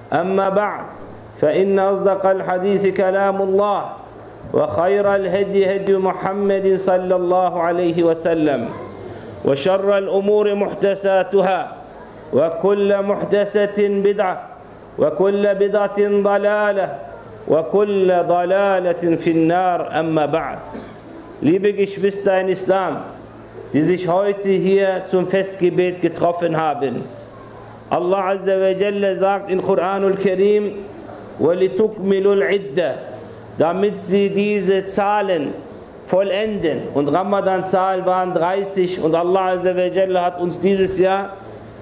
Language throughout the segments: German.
أما بعد فإن أصدق الحديث كلام الله وخير الهدي هدي محمد صلى الله عليه وسلم وشر الأمور محدثاتها وكل محدثة بدعة وكل بدعة ضلالة وكل ضلالة في النار. أما بعد. Liebe Geschwister in Islam, die sich heute hier zum Festgebet getroffen haben. Allah Azza wa Jalla sagt in Koranul Karim, وَلِتُكْمِلُوا الْعِدَّةِ, damit sie diese Zahlen vollenden. Und Ramadan-Zahl waren 30 und Allah Azza wa Jalla hat uns dieses Jahr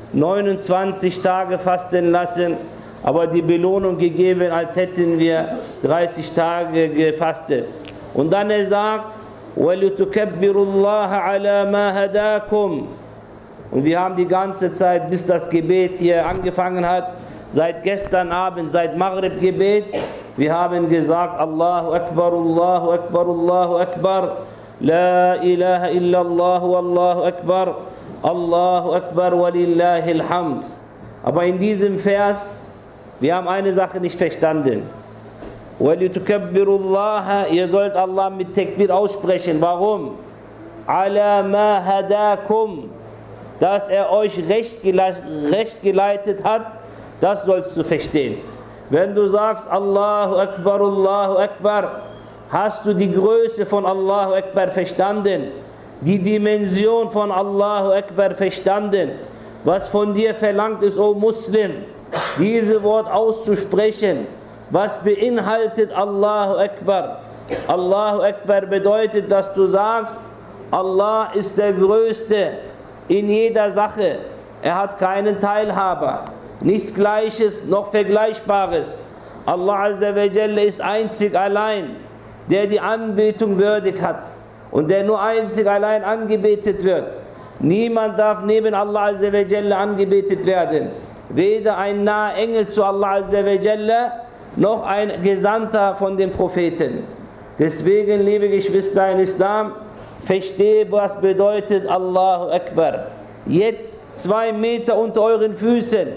29 Tage fasten lassen, aber die Belohnung gegeben, als hätten wir 30 Tage gefastet. Und dann sagt, وَلِتُكَبِّرُوا اللَّهَ عَلَى مَا هَدَاكُمْ. Und wir haben die ganze Zeit, bis das Gebet hier angefangen hat, seit gestern Abend, seit Maghrib-Gebet, wir haben gesagt, Allahu Akbar, Allahu Akbar, Allahu Akbar, La ilaha illallah, Allahu Akbar, Allahu Akbar, walillahil hamd. Aber in diesem Vers, wir haben eine Sache nicht verstanden. وَلِتُكَبِّرُوا اللَّهَ, ihr sollt Allah mit Takbir aussprechen. Warum? عَلَى مَا هَدَاكُمْ, dass er euch recht geleitet hat, das sollst du verstehen. Wenn du sagst Allahu Akbar, hast du die Größe von Allahu Akbar verstanden, die Dimension von Allahu Akbar verstanden, was von dir verlangt ist, o Muslim, dieses Wort auszusprechen. Was beinhaltet Allahu Akbar? Allahu Akbar bedeutet, dass du sagst, Allah ist der Größte in jeder Sache. Er hat keinen Teilhaber, nichts Gleiches noch Vergleichbares. Allah Azza wa Jalla ist einzig allein, der die Anbetung würdig hat und der nur einzig allein angebetet wird. Niemand darf neben Allah Azza wa Jalla angebetet werden. Weder ein naher Engel zu Allah Azza wa Jalla, noch ein Gesandter von den Propheten. Deswegen, liebe Geschwister in Islam, verstehe, was bedeutet Allahu Akbar. Jetzt 2 Meter unter euren Füßen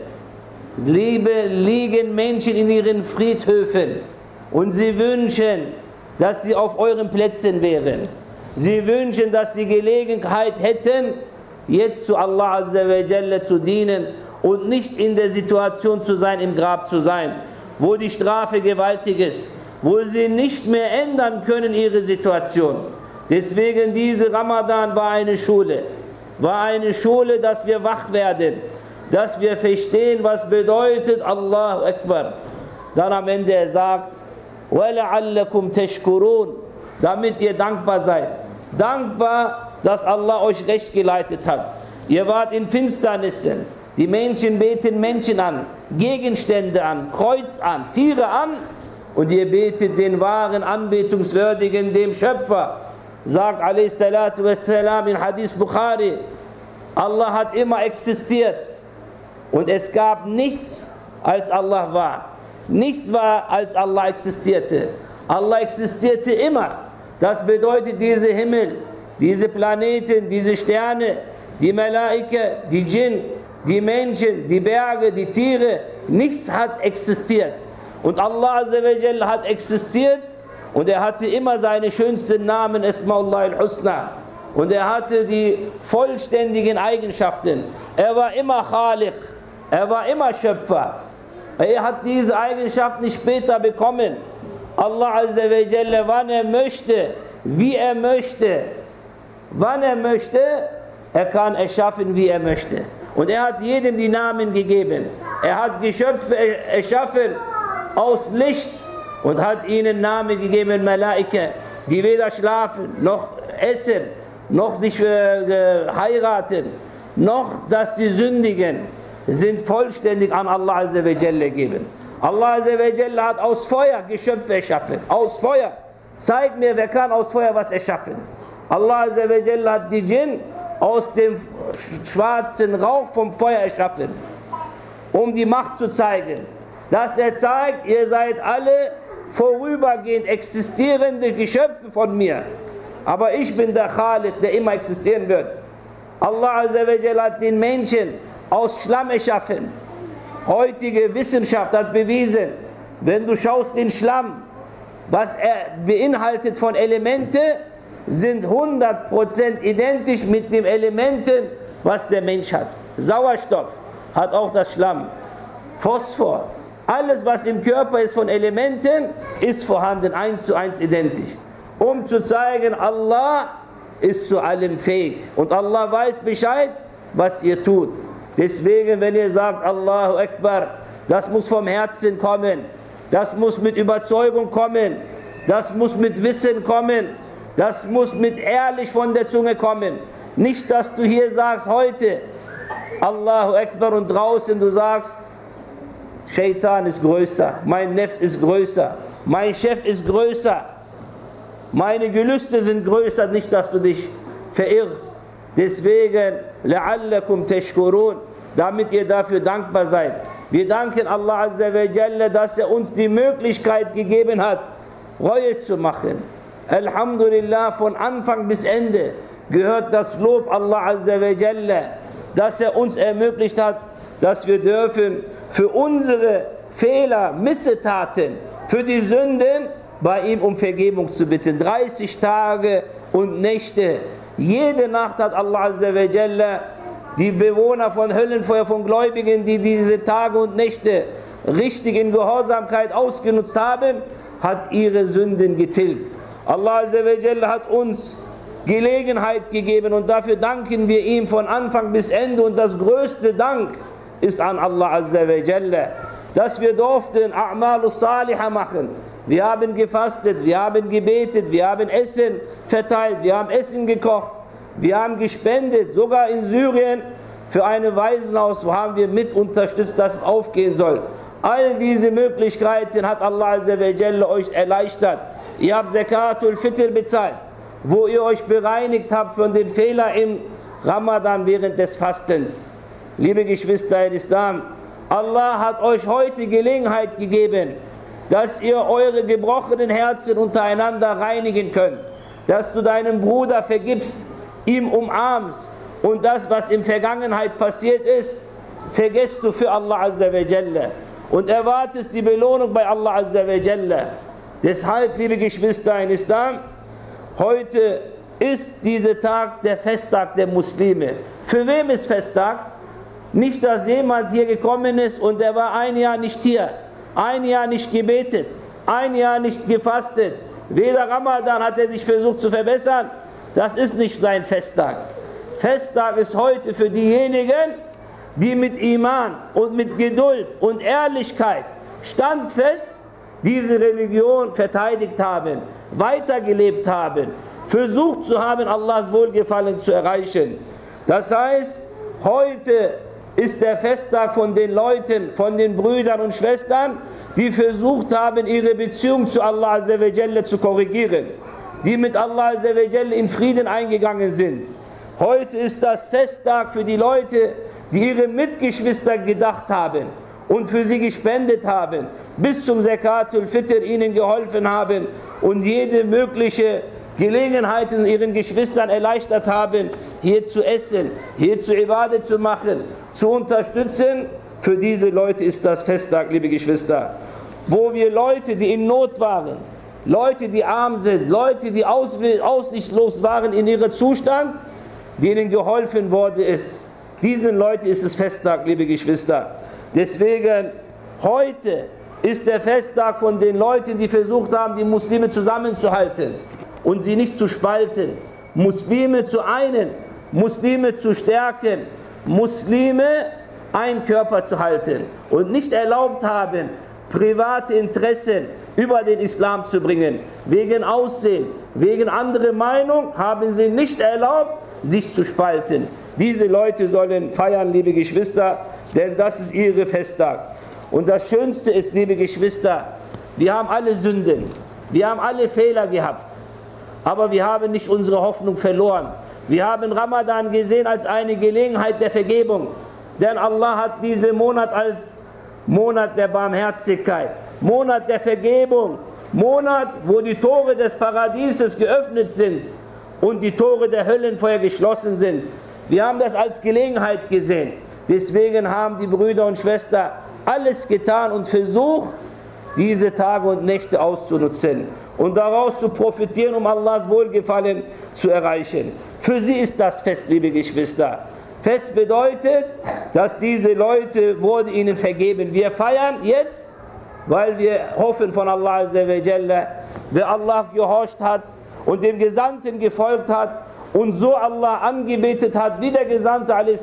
liegen Menschen in ihren Friedhöfen und sie wünschen, dass sie auf euren Plätzen wären. Sie wünschen, dass sie Gelegenheit hätten, jetzt zu Allah Azza wa Jalla zu dienen und nicht in der Situation zu sein, im Grab zu sein, wo die Strafe gewaltig ist, wo sie nicht mehr ändern können ihre Situation. Deswegen diese Ramadan war eine Schule, dass wir wach werden, dass wir verstehen, was bedeutet Allahu Akbar. Dann am Ende er sagt, وَلَعَلَّكُمْ تَشْكُرُونَ, damit ihr dankbar seid. Dankbar, dass Allah euch recht geleitet hat. Ihr wart in Finsternissen. Die Menschen beten Menschen an, Gegenstände an, Kreuz an, Tiere an und ihr betet den wahren Anbetungswürdigen, dem Schöpfer. Sagt a.s. in Hadith Bukhari, Allah hat immer existiert und es gab nichts, als Allah war. Nichts war, als Allah existierte. Allah existierte immer. Das bedeutet, diese Himmel, diese Planeten, diese Sterne, die Malaike, die Djinn, die Menschen, die Berge, die Tiere, nichts hat existiert. Und Allah Azza wa Jalla hat existiert und er hatte immer seine schönsten Namen, Isma'ullah al-Husna. Und er hatte die vollständigen Eigenschaften. Er war immer Khaliq, er war immer Schöpfer. Er hat diese Eigenschaften später bekommen. Allah Azza wa Jalla, wann er möchte, wie er möchte, wann er möchte, er kann erschaffen, wie er möchte. Und er hat jedem die Namen gegeben. Er hat Geschöpfe erschaffen aus Licht und hat ihnen Namen gegeben, Malaike, die weder schlafen, noch essen, noch sich heiraten, noch dass sie sündigen, sind vollständig an Allah Azza wa Jalla gegeben. Allah Azza wa Jalla hat aus Feuer Geschöpfe erschaffen. Aus Feuer. Zeig mir, wer kann aus Feuer was erschaffen. Allah Azza wa Jalla hat die Djinn aus dem schwarzen Rauch vom Feuer erschaffen, um die Macht zu zeigen. Dass er zeigt, ihr seid alle vorübergehend existierende Geschöpfe von mir. Aber ich bin der Khaliq, der immer existieren wird. Allah Azza wa Jalla hat den Menschen aus Schlamm erschaffen. heutige Wissenschaft hat bewiesen, wenn du schaust den Schlamm, was er beinhaltet von Elementen, sind 100% identisch mit den Elementen, was der Mensch hat. Sauerstoff hat auch das Schlamm, Phosphor, alles was im Körper ist von Elementen, ist vorhanden, 1:1 identisch. Um zu zeigen, Allah ist zu allem fähig und Allah weiß Bescheid, was ihr tut. Deswegen, wenn ihr sagt, Allahu Akbar, das muss vom Herzen kommen, das muss mit Überzeugung kommen, das muss mit Wissen kommen, das muss mit ehrlich von der Zunge kommen. Nicht, dass du hier sagst heute, Allahu Akbar und draußen du sagst, Shaitan ist größer, mein Nefs ist größer, mein Chef ist größer, meine Gelüste sind größer, nicht, dass du dich verirrst. Deswegen, la'allakum tashkurun, damit ihr dafür dankbar seid. Wir danken Allah Azza wa Jalla, dass er uns die Möglichkeit gegeben hat, Reue zu machen. Alhamdulillah, von Anfang bis Ende gehört das Lob Allah Azza wa Jalla, dass er uns ermöglicht hat, dass wir dürfen für unsere Fehler, Missetaten, für die Sünden bei ihm um Vergebung zu bitten. 30 Tage und Nächte. Jede Nacht hat Allah Azza wa Jalla die Bewohner von Höllenfeuer, von Gläubigen, die diese Tage und Nächte richtig in Gehorsamkeit ausgenutzt haben, hat ihre Sünden getilgt. Allah Azza wa Jalla hat uns Gelegenheit gegeben und dafür danken wir ihm von Anfang bis Ende. Und das größte Dank ist an Allah Azza wa Jalla, dass wir durften A'malus Salihah machen. Wir haben gefastet, wir haben gebetet, wir haben Essen verteilt, wir haben Essen gekocht, wir haben gespendet, sogar in Syrien für ein Waisenhaus haben wir mit unterstützt, dass es aufgehen soll. All diese Möglichkeiten hat Allah Azza wa Jalla euch erleichtert. Ihr habt Zakatul Fitr bezahlt, wo ihr euch bereinigt habt von den Fehlern im Ramadan während des Fastens. Liebe Geschwister in Islam, Allah hat euch heute Gelegenheit gegeben, dass ihr eure gebrochenen Herzen untereinander reinigen könnt, dass du deinem Bruder vergibst, ihm umarmst und das, was in Vergangenheit passiert ist, vergisst du für Allah Azza wa Jalla und erwartest die Belohnung bei Allah Azza wa Jalla. Deshalb, liebe Geschwister in Islam, heute ist dieser Tag der Festtag der Muslime. Für wem ist Festtag? Nicht, dass jemand hier gekommen ist und er war ein Jahr nicht hier, ein Jahr nicht gebetet, ein Jahr nicht gefastet, weder Ramadan hat er sich versucht zu verbessern. Das ist nicht sein Festtag. Festtag ist heute für diejenigen, die mit Iman und mit Geduld und Ehrlichkeit standfest diese Religion verteidigt haben, weitergelebt haben, versucht zu haben, Allahs Wohlgefallen zu erreichen. Das heißt, heute ist der Festtag von den Leuten, von den Brüdern und Schwestern, die versucht haben, ihre Beziehung zu Allah Azza wa Jalla zu korrigieren, die mit Allah Azza wa Jalla in Frieden eingegangen sind. Heute ist das Festtag für die Leute, die ihre Mitgeschwister gedacht haben und für sie gespendet haben, bis zum Zakatul Fitr ihnen geholfen haben und jede mögliche Gelegenheit ihren Geschwistern erleichtert haben, hier zu essen, hier zu Ibadah zu machen, zu unterstützen. Für diese Leute ist das Festtag, liebe Geschwister. Wo wir Leute, die in Not waren, Leute, die arm sind, Leute, die aussichtslos waren in ihrem Zustand, denen geholfen worden ist. Diesen Leuten ist es Festtag, liebe Geschwister. Deswegen, heute ist der Festtag von den Leuten, die versucht haben, die Muslime zusammenzuhalten und sie nicht zu spalten, Muslime zu einen, Muslime zu stärken, Muslime ein Körper zu halten und nicht erlaubt haben, private Interessen über den Islam zu bringen. Wegen Aussehen, wegen anderer Meinung haben sie nicht erlaubt, sich zu spalten. Diese Leute sollen feiern, liebe Geschwister, denn das ist ihre Festtag. Und das Schönste ist, liebe Geschwister, wir haben alle Sünden, wir haben alle Fehler gehabt, aber wir haben nicht unsere Hoffnung verloren. Wir haben Ramadan gesehen als eine Gelegenheit der Vergebung, denn Allah hat diesen Monat als Monat der Barmherzigkeit, Monat der Vergebung, Monat, wo die Tore des Paradieses geöffnet sind und die Tore der Höllenfeuer geschlossen sind. Wir haben das als Gelegenheit gesehen. Deswegen haben die Brüder und Schwestern alles getan und versucht, diese Tage und Nächte auszunutzen und daraus zu profitieren, um Allahs Wohlgefallen zu erreichen. Für sie ist das Fest, liebe Geschwister. Fest bedeutet, dass diese Leute wurde ihnen vergeben. Wir feiern jetzt, weil wir hoffen von Allah Azza wa Jalla, wer Allah gehorcht hat und dem Gesandten gefolgt hat und so Allah angebetet hat, wie der Gesandte a.s.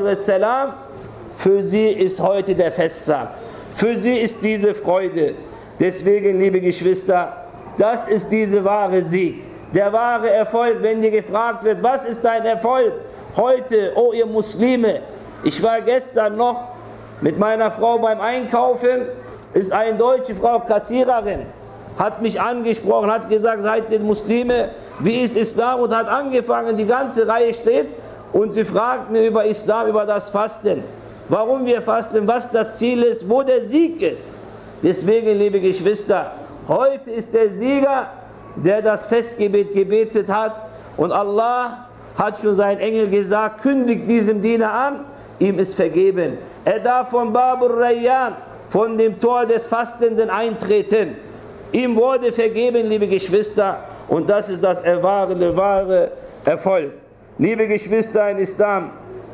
Für sie ist heute der Festtag. Für sie ist diese Freude. Deswegen, liebe Geschwister, das ist dieser wahre Sieg. Der wahre Erfolg, wenn dir gefragt wird, was ist dein Erfolg heute, oh ihr Muslime? Ich war gestern noch mit meiner Frau beim Einkaufen, ist eine deutsche Frau, Kassiererin, hat mich angesprochen, hat gesagt, seid ihr Muslime, wie ist Islam? Und hat angefangen, die ganze Reihe steht und sie fragt mir über Islam, über das Fasten. Warum wir fasten, was das Ziel ist, wo der Sieg ist. Deswegen, liebe Geschwister, heute ist der Sieger, der das Festgebet gebetet hat und Allah hat schon seinen Engel gesagt, kündigt diesem Diener an, ihm ist vergeben. Er darf von Babur Rayyan, von dem Tor des Fastenden eintreten. Ihm wurde vergeben, liebe Geschwister, und das ist das wahre Erfolg. Liebe Geschwister in Islam,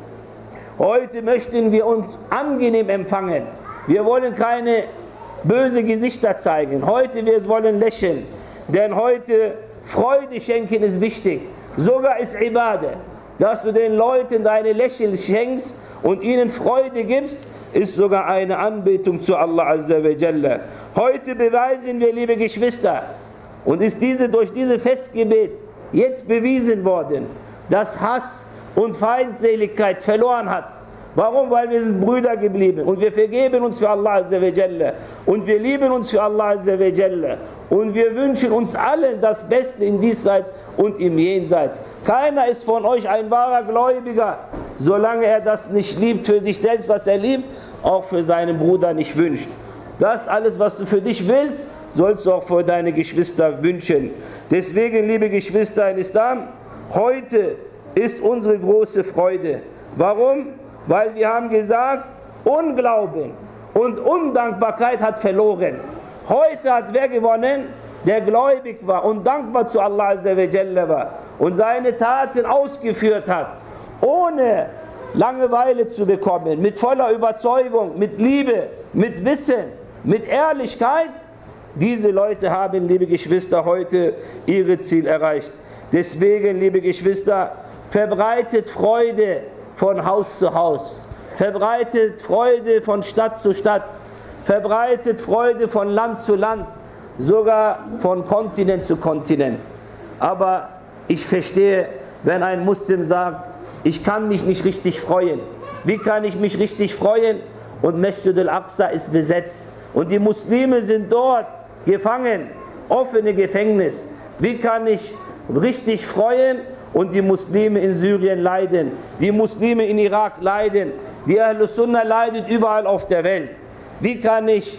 heute möchten wir uns angenehm empfangen. Wir wollen keine böse Gesichter zeigen. Heute wir wollen lächeln. Denn heute Freude schenken ist wichtig. Sogar ist Ibadah. Dass du den Leuten deine Lächeln schenkst und ihnen Freude gibst, ist sogar eine Anbetung zu Allah Azza wa Jalla. Heute beweisen wir, liebe Geschwister, und ist durch dieses Festgebet jetzt bewiesen worden, dass Hass und Feindseligkeit verloren hat. Warum? Weil wir sind Brüder geblieben und wir vergeben uns für Allah Azza wa Jalla und wir lieben uns für Allah Azza wa Jalla und wir wünschen uns allen das Beste in diesseits und im Jenseits. Keiner ist von euch ein wahrer Gläubiger, solange er das nicht liebt für sich selbst, was er liebt, auch für seinen Bruder nicht wünscht. Das alles, was du für dich willst, sollst du auch für deine Geschwister wünschen. Deswegen, liebe Geschwister in Islam, heute ist unsere große Freude. Warum? Weil wir haben gesagt, Unglauben und Undankbarkeit hat verloren. Heute hat wer gewonnen? Der gläubig war und dankbar zu Allah Azza wa Jalla war und seine Taten ausgeführt hat, ohne Langeweile zu bekommen, mit voller Überzeugung, mit Liebe, mit Wissen, mit Ehrlichkeit. Diese Leute haben, liebe Geschwister, heute ihr Ziel erreicht. Deswegen, liebe Geschwister, verbreitet Freude von Haus zu Haus, verbreitet Freude von Stadt zu Stadt, verbreitet Freude von Land zu Land, sogar von Kontinent zu Kontinent. Aber ich verstehe, wenn ein Muslim sagt, ich kann mich nicht richtig freuen. Wie kann ich mich richtig freuen? Und Masjid al-Aqsa ist besetzt und die Muslime sind dort gefangen, offene Gefängnis. Wie kann ich richtig freuen? Und die Muslime in Syrien leiden, die Muslime in Irak leiden, die Ahlus Sunnah leidet überall auf der Welt. Wie kann ich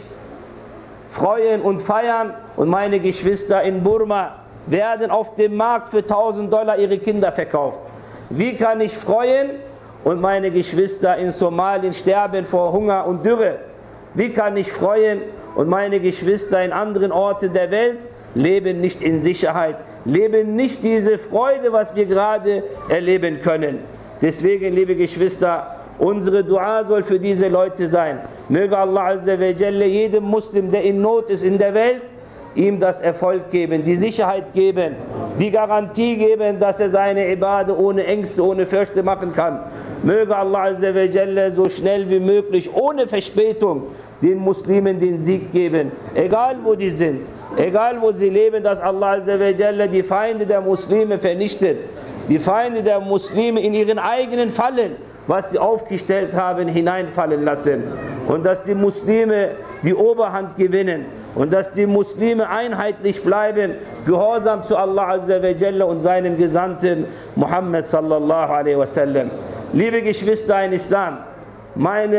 freuen und feiern? Und meine Geschwister in Burma werden auf dem Markt für $1000 ihre Kinder verkauft. Wie kann ich freuen? Und meine Geschwister in Somalien sterben vor Hunger und Dürre. Wie kann ich freuen? Und meine Geschwister in anderen Orten der Welt leben nicht in Sicherheit, leben nicht diese Freude, was wir gerade erleben können. Deswegen, liebe Geschwister, unsere Dua soll für diese Leute sein. Möge Allah Azza wa Jalla jedem Muslim, der in Not ist in der Welt, ihm das Erfolg geben, die Sicherheit geben, die Garantie geben, dass er seine Ibadah ohne Ängste, ohne Fürchte machen kann. Möge Allah Azza wa Jalla so schnell wie möglich, ohne Verspätung, den Muslimen den Sieg geben, egal wo die sind. Egal wo sie leben, dass Allah Azza wa Jalla die Feinde der Muslime vernichtet, die Feinde der Muslime in ihren eigenen Fallen, was sie aufgestellt haben, hineinfallen lassen. Und dass die Muslime die Oberhand gewinnen und dass die Muslime einheitlich bleiben, gehorsam zu Allah Azza wa Jalla und seinem Gesandten Muhammad sallallahu alaihi wasallam. Liebe Geschwister in Islam, mein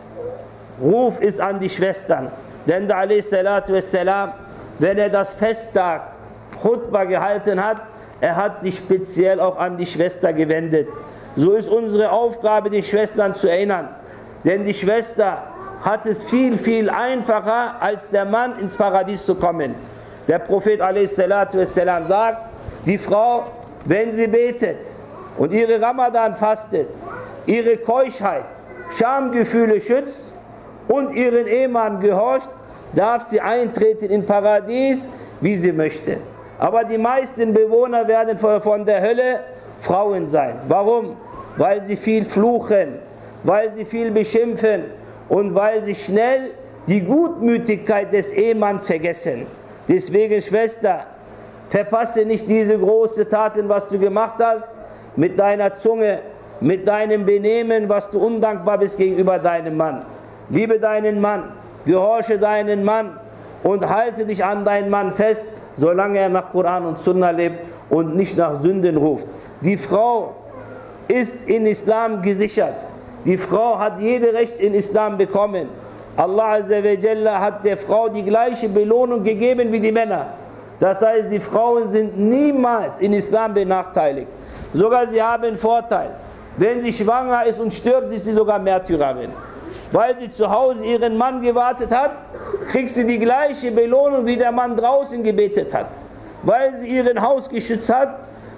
Ruf ist an die Schwestern, denn der a.s.w. wenn er das Festtag Khutbah gehalten hat, er hat sich speziell auch an die Schwester gewendet. So ist unsere Aufgabe, die Schwestern zu erinnern. Denn die Schwester hat es viel, viel einfacher, als der Mann ins Paradies zu kommen. Der Prophet a.s. sagt, die Frau, wenn sie betet und ihre Ramadan fastet, ihre Keuschheit, Schamgefühle schützt und ihren Ehemann gehorcht, darf sie eintreten in Paradies, wie sie möchte. Aber die meisten Bewohner werden von der Hölle Frauen sein. Warum? Weil sie viel fluchen, weil sie viel beschimpfen und weil sie schnell die Gutmütigkeit des Ehemanns vergessen. Deswegen, Schwester, verpasse nicht diese großen Taten, was du gemacht hast, mit deiner Zunge, mit deinem Benehmen, was du undankbar bist gegenüber deinem Mann. Liebe deinen Mann, gehorche deinen Mann und halte dich an deinen Mann fest, solange er nach Koran und Sunna lebt und nicht nach Sünden ruft. Die Frau ist in Islam gesichert. Die Frau hat jedes Recht in Islam bekommen. Allah Azza wa Jalla hat der Frau die gleiche Belohnung gegeben wie die Männer. Das heißt, die Frauen sind niemals in Islam benachteiligt. Sogar sie haben einen Vorteil. Wenn sie schwanger ist und stirbt, ist sie sogar Märtyrerin. Weil sie zu Hause ihren Mann gewartet hat, kriegt sie die gleiche Belohnung, wie der Mann draußen gebetet hat. Weil sie ihren Haus geschützt hat,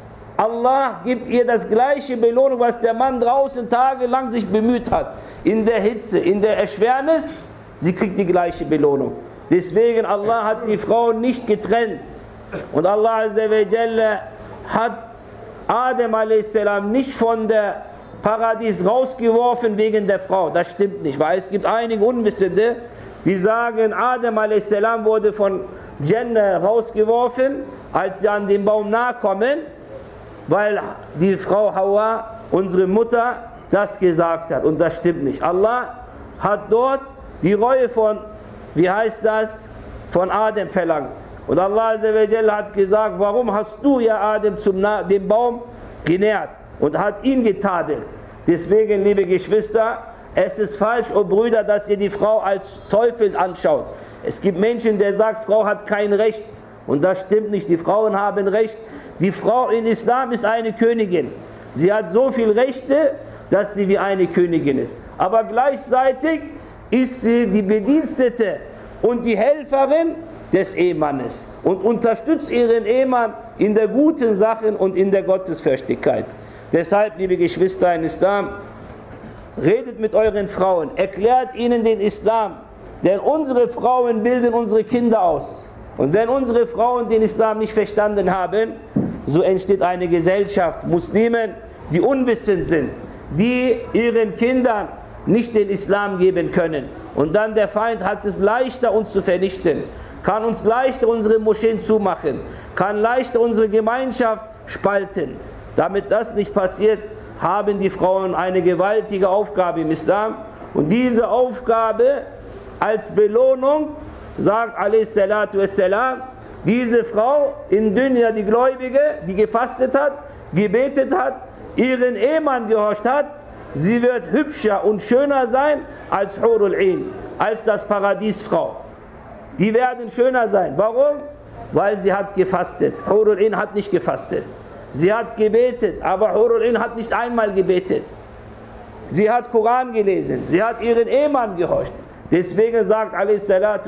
Allah gibt ihr das gleiche Belohnung, was der Mann draußen tagelang sich bemüht hat. In der Hitze, in der Erschwernis, sie kriegt die gleiche Belohnung. Deswegen, Allah hat die Frau nicht getrennt. Und Allah Azza wa Jalla hat Adam a.s. nicht von der Paradies rausgeworfen wegen der Frau. Das stimmt nicht, weil es gibt einige Unwissende, die sagen, Adam a.s. wurde von Jannah rausgeworfen, als sie an den Baum nahe kommen, weil die Frau Hawa, unsere Mutter, das gesagt hat. Und das stimmt nicht. Allah hat dort die Reue von, wie heißt das, von Adam verlangt. Und Allah Azza wa Jalla hat gesagt, warum hast du ja Adam dem Baum genährt und hat ihn getadelt. Deswegen, liebe Geschwister, es ist falsch, oh Brüder, dass ihr die Frau als Teufel anschaut. Es gibt Menschen, die sagen, Frau hat kein Recht. Und das stimmt nicht, die Frauen haben Recht. Die Frau in Islam ist eine Königin. Sie hat so viele Rechte, dass sie wie eine Königin ist. Aber gleichzeitig ist sie die Bedienstete und die Helferin des Ehemannes und unterstützt ihren Ehemann in der guten Sachen und in der Gottesfürchtigkeit. Deshalb, liebe Geschwister in Islam, redet mit euren Frauen, erklärt ihnen den Islam, denn unsere Frauen bilden unsere Kinder aus. Und wenn unsere Frauen den Islam nicht verstanden haben, so entsteht eine Gesellschaft, Muslimen, die unwissend sind, die ihren Kindern nicht den Islam geben können. Und dann der Feind hat es leichter, uns zu vernichten, kann uns leichter unsere Moscheen zumachen, kann leichter unsere Gemeinschaft spalten. Damit das nicht passiert, haben die Frauen eine gewaltige Aufgabe im Islam. Und diese Aufgabe als Belohnung, sagt a.s. diese Frau in Dunya, die Gläubige, die gefastet hat, gebetet hat, ihren Ehemann gehorcht hat, sie wird hübscher und schöner sein als Hurul Ain, als das Paradiesfrau. Die werden schöner sein. Warum? Weil sie hat gefastet. Hurul Ain hat nicht gefastet. Sie hat gebetet, aber Hurul Ain hat nicht einmal gebetet. Sie hat Koran gelesen, sie hat ihren Ehemann gehorcht. Deswegen sagt a.s.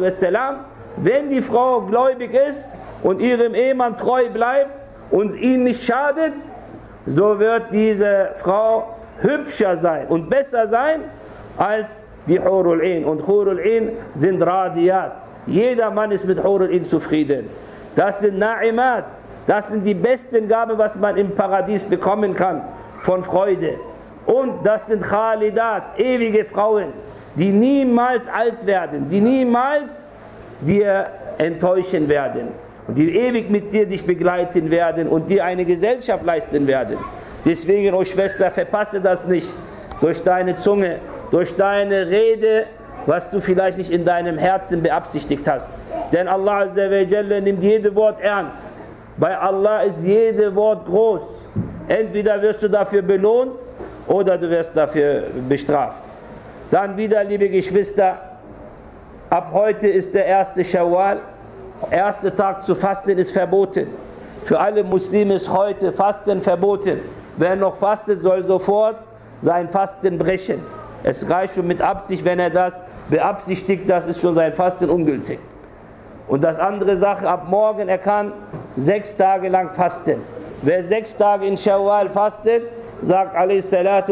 wenn die Frau gläubig ist und ihrem Ehemann treu bleibt und ihn nicht schadet, so wird diese Frau hübscher sein und besser sein als die Hurul Ain. Und Hurul Ain sind Radiyat. Jeder Mann ist mit Hurul Ain zufrieden. Das sind Na'imat. Das sind die besten Gaben, was man im Paradies bekommen kann, von Freude. Und das sind Khalidat, ewige Frauen, die niemals alt werden, die niemals dir enttäuschen werden. Und die ewig mit dir dich begleiten werden und dir eine Gesellschaft leisten werden. Deswegen, oh Schwester, verpasse das nicht durch deine Zunge, durch deine Rede, was du vielleicht nicht in deinem Herzen beabsichtigt hast. Denn Allah Azza wa Jalla nimmt jedes Wort ernst. Bei Allah ist jedes Wort groß. Entweder wirst du dafür belohnt oder du wirst dafür bestraft. Dann wieder, liebe Geschwister, ab heute ist der 1. Shawwal. Erster Tag zu fasten ist verboten. Für alle Muslime ist heute Fasten verboten. Wer noch fastet, soll sofort sein Fasten brechen. Es reicht schon mit Absicht, wenn er das beabsichtigt, das ist schon sein Fasten ungültig. Und das andere Sache, ab morgen, er kann 6 Tage lang fasten. Wer 6 Tage in Shawwal fastet, sagt a.s.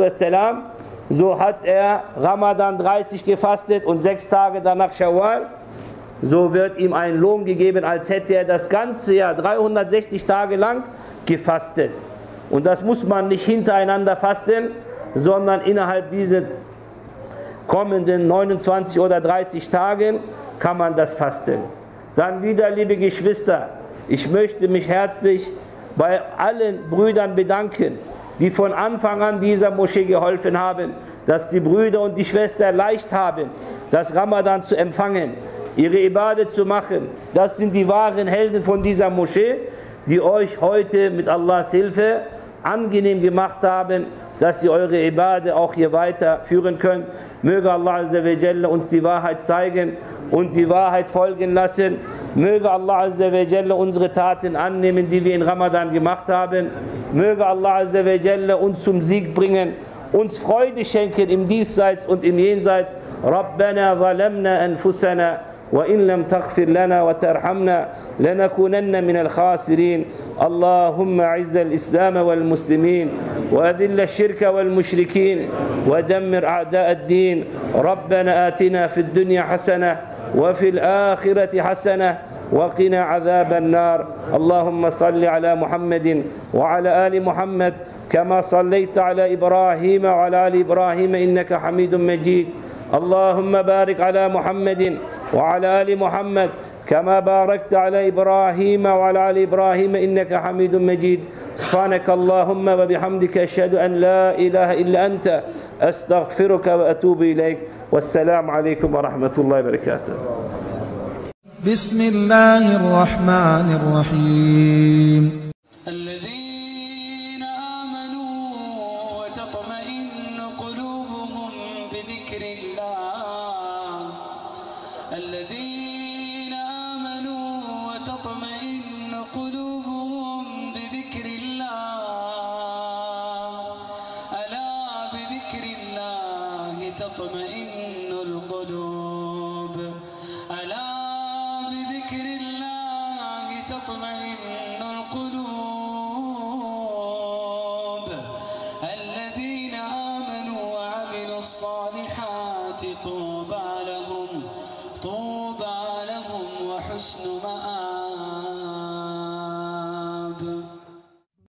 so hat er Ramadan 30 gefastet und 6 Tage danach Shawwal, so wird ihm ein Lohn gegeben, als hätte er das ganze Jahr 360 Tage lang gefastet. Und das muss man nicht hintereinander fasten, sondern innerhalb dieser kommenden 29 oder 30 Tagen kann man das fasten. Dann wieder, liebe Geschwister, ich möchte mich herzlich bei allen Brüdern bedanken, die von Anfang an dieser Moschee geholfen haben, dass die Brüder und die Schwestern leicht haben, das Ramadan zu empfangen, ihre Ibadet zu machen. Das sind die wahren Helden von dieser Moschee, die euch heute mit Allahs Hilfe angenehm gemacht haben, dass ihr eure Ibadet auch hier weiterführen könnt. Möge Allah Azza wa Jalla uns die Wahrheit zeigen und die Wahrheit folgen lassen. Möge Allah Azza wa Jalla unsere Taten annehmen, die wir in Ramadan gemacht haben. Möge Allah Azza wa Jalla uns zum Sieg bringen, uns Freude schenken im Diesseits und im Jenseits. Rabbana zalamna anfusana وإن لم تغفر لنا وترحمنا لنكونن من الخاسرين. اللهم أعز الإسلام والمسلمين وأذل الشرك والمشركين ودمر أعداء الدين. ربنا آتنا في الدنيا حسنة وفي الآخرة حسنة وقنا عذاب النار. اللهم صل على محمد وعلى آل محمد كما صليت على إبراهيم وعلى آل إبراهيم إنك حميد مجيد. اللهم بارك على محمد وعلى آل محمد كما باركت على إبراهيم وعلى آل إبراهيم إنك حميد مجيد. سبحانك اللهم وبحمدك أشهد أن لا إله إلا أنت أستغفرك وأتوب إليك. والسلام عليكم ورحمة الله وبركاته. بسم الله الرحمن الرحيم. الذين آمنوا وتطمئن قلوبهم بذكر الله. الذين آمنوا وتطمئن قلوبهم بذكر الله. ألا بذكر الله تطمئن القلوب. ألا بذكر الله تطمئن القلوب. الذين آمنوا وعملوا الصالحات